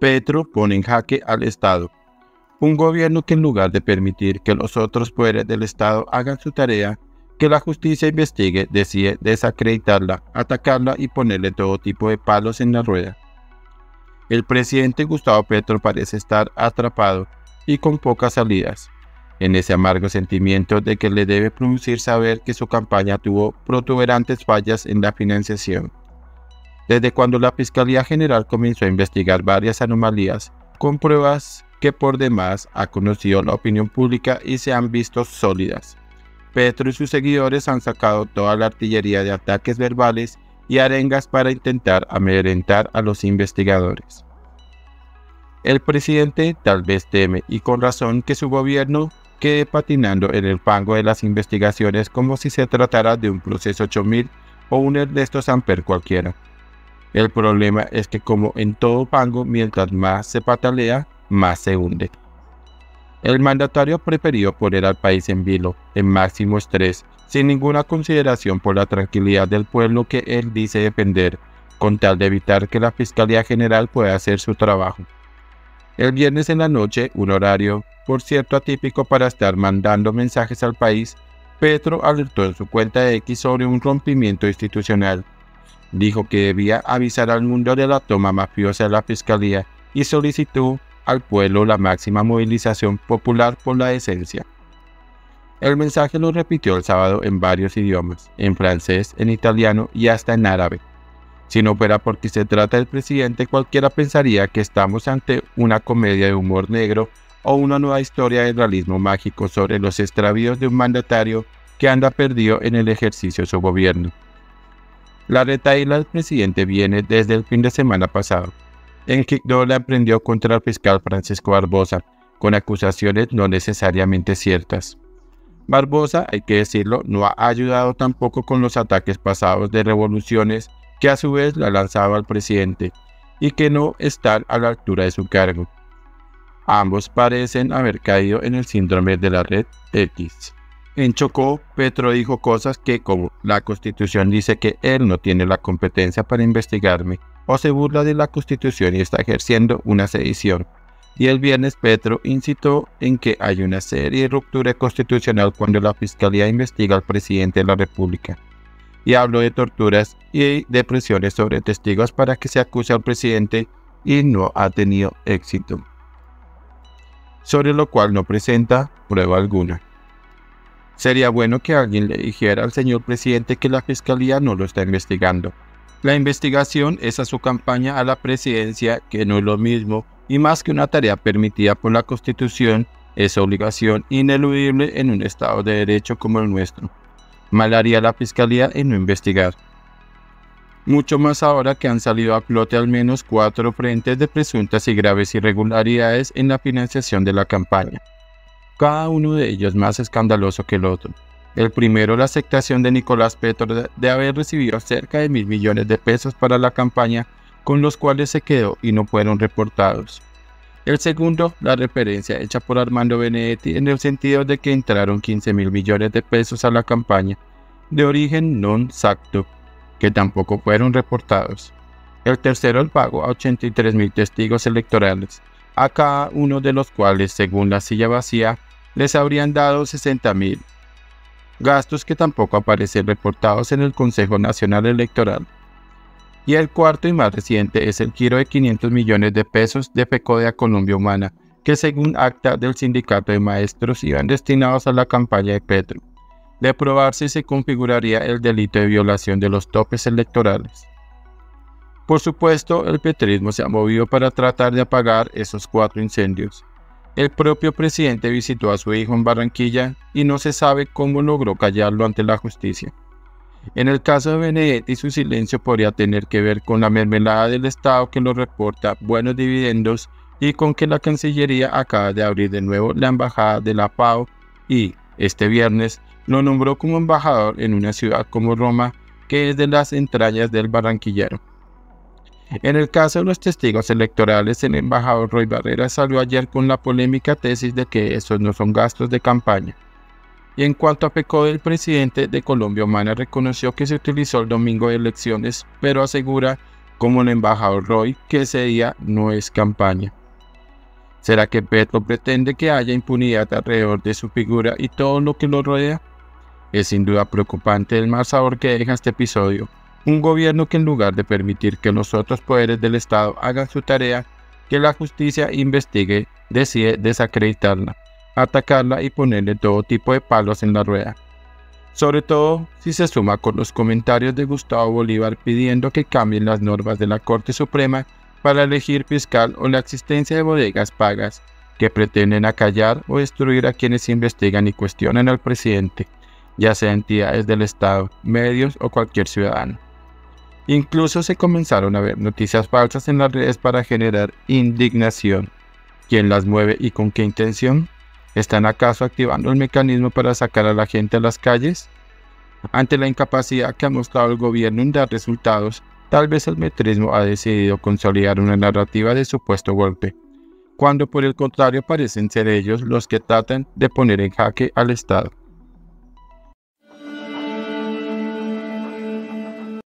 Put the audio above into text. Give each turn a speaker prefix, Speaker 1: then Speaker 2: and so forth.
Speaker 1: Petro pone en jaque al Estado. Un gobierno que en lugar de permitir que los otros poderes del Estado hagan su tarea, que la justicia investigue, decide desacreditarla, atacarla y ponerle todo tipo de palos en la rueda. El presidente Gustavo Petro parece estar atrapado y con pocas salidas, en ese amargo sentimiento de que le debe producir saber que su campaña tuvo protuberantes fallas en la financiación. Desde cuando la Fiscalía General comenzó a investigar varias anomalías, con pruebas que por demás ha conocido la opinión pública y se han visto sólidas, Petro y sus seguidores han sacado toda la artillería de ataques verbales y arengas para intentar amedrentar a los investigadores. El presidente tal vez teme, y con razón, que su gobierno quede patinando en el fango de las investigaciones como si se tratara de un proceso 8000 o un Ernesto Samper cualquiera. El problema es que, como en todo fango, mientras más se patalea, más se hunde. El mandatario prefirió poner al país en vilo, en máximo estrés, sin ninguna consideración por la tranquilidad del pueblo que él dice defender, con tal de evitar que la Fiscalía General pueda hacer su trabajo. El viernes en la noche, un horario, por cierto atípico para estar mandando mensajes al país, Petro alertó en su cuenta de X sobre un rompimiento institucional. Dijo que debía avisar al mundo de la toma mafiosa de la Fiscalía y solicitó al pueblo la máxima movilización popular por la decencia. El mensaje lo repitió el sábado en varios idiomas, en francés, en italiano y hasta en árabe. Si no fuera porque se trata del presidente, cualquiera pensaría que estamos ante una comedia de humor negro o una nueva historia de realismo mágico sobre los extravíos de un mandatario que anda perdido en el ejercicio de su gobierno. La retahíla del presidente viene desde el fin de semana pasado, en que no la emprendió contra el fiscal Francisco Barbosa, con acusaciones no necesariamente ciertas. Barbosa, hay que decirlo, no ha ayudado tampoco con los ataques pasados de revoluciones que a su vez la lanzaba al presidente y que no están a la altura de su cargo. Ambos parecen haber caído en el síndrome de la red X. En Chocó, Petro dijo cosas que, como la Constitución dice que él no tiene la competencia para investigarme, o se burla de la Constitución y está ejerciendo una sedición. Y el viernes Petro incitó en que hay una seria ruptura constitucional cuando la Fiscalía investiga al presidente de la República. Y habló de torturas y de presiones sobre testigos para que se acuse al presidente y no ha tenido éxito, sobre lo cual no presenta prueba alguna. Sería bueno que alguien le dijera al señor presidente que la Fiscalía no lo está investigando. La investigación es a su campaña a la presidencia, que no es lo mismo, y más que una tarea permitida por la Constitución, es obligación ineludible en un Estado de Derecho como el nuestro. Mal haría la Fiscalía en no investigar. Mucho más ahora que han salido a flote al menos 4 frentes de presuntas y graves irregularidades en la financiación de la campaña, cada uno de ellos más escandaloso que el otro. El primero, la aceptación de Nicolás Petro de haber recibido cerca de 1.000 millones de pesos para la campaña, con los cuales se quedó y no fueron reportados. El segundo, la referencia hecha por Armando Benedetti en el sentido de que entraron 15.000 millones de pesos a la campaña, de origen non sacto, que tampoco fueron reportados. El tercero, el pago a 83.000 testigos electorales, a cada uno de los cuales, según la silla vacía, les habrían dado 60.000. Gastos que tampoco aparecen reportados en el Consejo Nacional Electoral. Y el cuarto y más reciente es el giro de 500 millones de pesos de FECODE a Colombia Humana, que según acta del sindicato de maestros iban destinados a la campaña de Petro. De aprobarse, se configuraría el delito de violación de los topes electorales. Por supuesto, el petrismo se ha movido para tratar de apagar esos 4 incendios. El propio presidente visitó a su hijo en Barranquilla y no se sabe cómo logró callarlo ante la justicia. En el caso de Benedetti, su silencio podría tener que ver con la mermelada del Estado que lo reporta buenos dividendos y con que la Cancillería acaba de abrir de nuevo la embajada de la FAO y, este viernes, lo nombró como embajador en una ciudad como Roma, que es de las entrañas del barranquillero. En el caso de los testigos electorales, el embajador Roy Barrera salió ayer con la polémica tesis de que esos no son gastos de campaña. Y en cuanto a FECODE, el presidente de Colombia Humana reconoció que se utilizó el domingo de elecciones, pero asegura como el embajador Roy, que ese día no es campaña. ¿Será que Petro pretende que haya impunidad alrededor de su figura y todo lo que lo rodea? Es sin duda preocupante el mal sabor que deja este episodio. Un gobierno que en lugar de permitir que los otros poderes del Estado hagan su tarea, que la justicia investigue, decide desacreditarla, atacarla y ponerle todo tipo de palos en la rueda. Sobre todo si se suma con los comentarios de Gustavo Bolívar pidiendo que cambien las normas de la Corte Suprema para elegir fiscal o la existencia de bodegas pagas que pretenden acallar o destruir a quienes investigan y cuestionan al presidente, ya sea entidades del Estado, medios o cualquier ciudadano. Incluso se comenzaron a ver noticias falsas en las redes para generar indignación. ¿Quién las mueve y con qué intención? ¿Están acaso activando el mecanismo para sacar a la gente a las calles? Ante la incapacidad que ha mostrado el gobierno en dar resultados, tal vez el metrismo ha decidido consolidar una narrativa de supuesto golpe, cuando por el contrario parecen ser ellos los que tratan de poner en jaque al Estado.